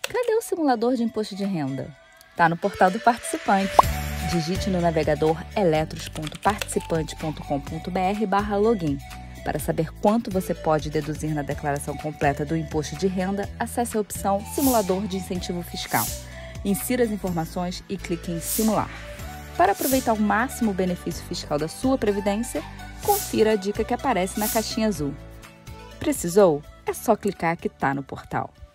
Cadê o simulador de imposto de renda? Tá no portal do participante. Digite no navegador eletros.participante.com.br/login. Para saber quanto você pode deduzir na declaração completa do imposto de renda, acesse a opção Simulador de Incentivo Fiscal. Insira as informações e clique em Simular. Para aproveitar ao máximo o benefício fiscal da sua previdência, confira a dica que aparece na caixinha azul. Precisou? É só clicar que tá no portal.